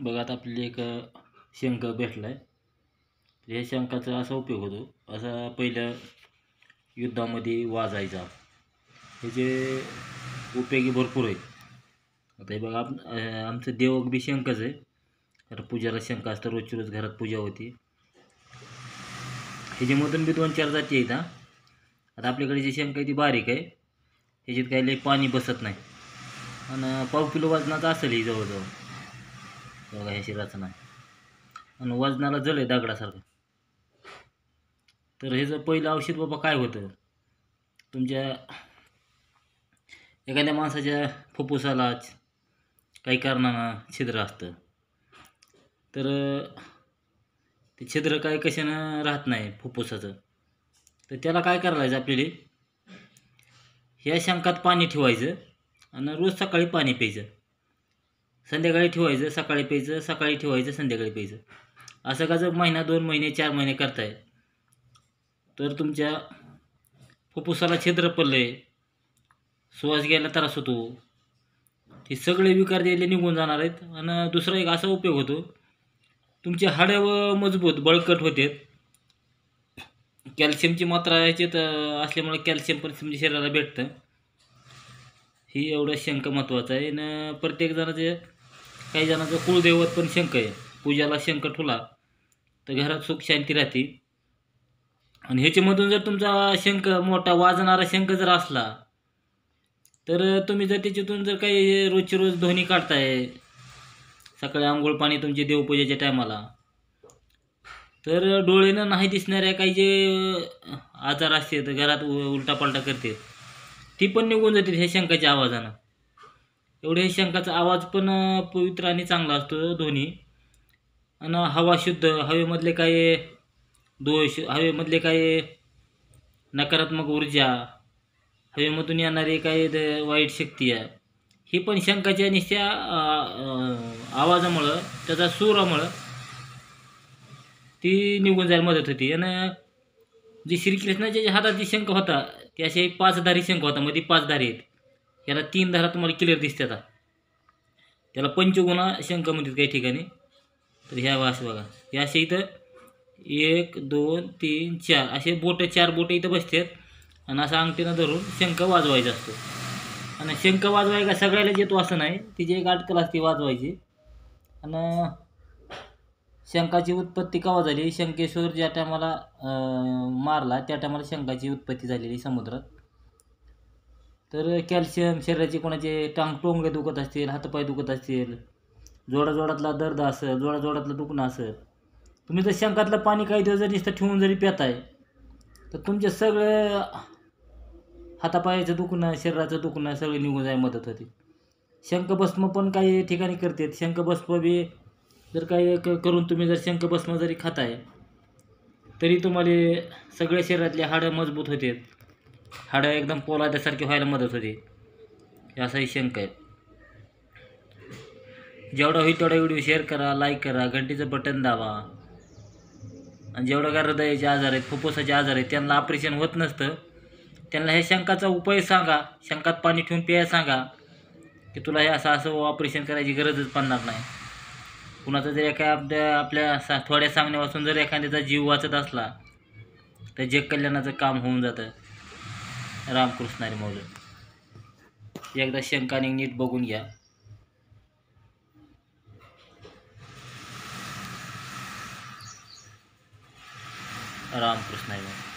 बघा आता आपल्याला एक शंख भेटलाय. या शंखाचा असा उपयोग होतो, असा पहिल्या युद्धामध्ये वाजायचा. ह्याचे उपयोगी भरपूर आहेत. आता हे बघा आमचं देवक बी शंखच आहे. तर पूजाला शंख असतं, रोजची रोज घरात पूजा होती. ह्याच्यामधून बी 2-4 जाती आहेत. आता आपल्याकडे जी शंख आहे ती बारीक आहे, ह्याच्यात काही लई पाणी बसत नाही आणि 1/4 किलो वजनाचा असेल ही जवळजवळ. बघा ह्याची रचना आहे आणि वजनाला जड आहे दगडासारखं. तर ह्याचं पहिलं औषध बाबा काय होतं, तुमच्या एखाद्या माणसाच्या फुफ्फुसाला काही कारणानं छिद्र असतं, तर ते छिद्र काय कशानं राहत नाही फुफ्फुसाचं. तर त्याला काय करायचं, आपल्याला ह्या शंखात पाणी ठेवायचं आणि रोज सकाळी पाणी प्यायचं, संध्याकाळी ठेवायचं, सकाळी प्यायचं, सकाळी ठेवायचं, संध्याकाळी प्यायचं. असं का जर महिना 2 महिने 4 महिने करताय, तर तुमच्या फुफ्फुसाला छिद्र पडले, श्वास घ्यायला त्रास होतो, हे सगळे विकार द्यायला निघून जाणार आहेत. आणि दुसरा एक असा उपयोग होतो, तुमचे हाडं मजबूत बळकट होतात. कॅल्शियमची मात्रा ह्याच्यात असल्यामुळे कॅल्शियम पण तुमच्या शरीराला भेटतं. ही एवढं शंख महत्त्वाचं आहे. आणि प्रत्येक जणाचं, काही जणांचं कुळदैवत पण शंख आहे. पूजाला शंख ठेवला तर घरात सुख शांती राहते. आणि ह्याच्यामधून जर तुमचा शंख मोठा वाजणारा शंख जर असला, तर तुम्ही जर त्याच्यातून जर काही रोजची रोज ध्वनी काढताय, सकाळी आंघोळ पाणी तुमची देवपूजेच्या टायमाला, तर डोळ्यानं नाही दिसणाऱ्या काही जे आजार असते तर घरात उलटापालटा करते, ती पण निघून जाते ह्या शंखाच्या आवाजानं. एवढे शंखाचा आवाज पण पवित्र आणि चांगला असतो, ध्वनी. आणि हवा शुद्ध, हवेमधले काही दोष, हवेमधले काही नकारात्मक ऊर्जा, हवेमधून येणारी काही वाईट शक्ती आहे, ही पण शंखाच्या निश्चया आवाजामुळं, त्याचा सुरामुळं ती निघून जायला मदत होती. आणि जी श्रीकृष्णाच्या हातात जी शंख होता, ते असे 5 धारी शंख होता, मध्ये 5 धारी आहेत. याला 3 धारा तुम्हाला क्लिअर दिसतात. त्याला पंचगुणा शंख म्हणतात काही ठिकाणी. तर ह्या वास बघा, हे असे इथं 1 2 3 4 असे बोटं, 4 बोटं इथं बसतात. आणि असं अंगठीनं धरून शंख वाजवायचा असतो. आणि शंख वाजवायला सगळ्याला येतो असं नाही, तिची एक अटकल असते वाजवायची. आणि शंखाची उत्पत्ती केव्हा झाली, शंखेश्वर ज्या टायमाला मारला त्या टायमाला शंखाची उत्पत्ती झालेली समुद्रात. तर कॅल्शियम शरीराचे, कोणाचे टोंगळे दुखत असतील, हातपाय दुखत असतील, जोडाजोडातला दर्द असेल, जोडाजोडातलं दुखणं असेल, तुम्ही जर शंखातलं पाणी काही दिवस जरी नुसतं ठेवून जरी पिताय, तर तुमचे सगळं हातापायाचं दुखणं, शरीराचं दुखणं सगळं निघून जायला मदत होते. शंखभस्म पण काही ठिकाणी करतात. शंखभस्म बी जर काही करून तुम्ही जर शंखभस्म जरी खाताय, तरी तुम्हाला सगळ्या शरीरातले हाडं मजबूत होतात, हाडं एकदम पोलादासारखे व्हायला मदत होते. असाही शंख आहे. जेवढा होईल तेवढा व्हिडिओ शेअर करा, लाईक करा, घंटीचं बटन दाबा. आणि जेवढं का हृदयाचे आजार आहेत, फुफ्फुसाचे आजार आहेत, त्यांना ऑपरेशन होत नसतं, त्यांना ह्या शंखाचा उपाय सांगा, शंखात पाणी ठेवून प्यायला सांगा, की तुला हे असं असं ऑपरेशन करायची गरजच पडणार नाही. कुणाचं जर आपल्या थोड्या सांगण्यापासून जर एखाद्याचा जीव वाचत असला, तर जग कल्याणाचं काम होऊन जातं. रामकृष्ण हरी माऊली. एकदा शंखाने नीट बघून घ्या. रामकृष्ण हरी माऊली.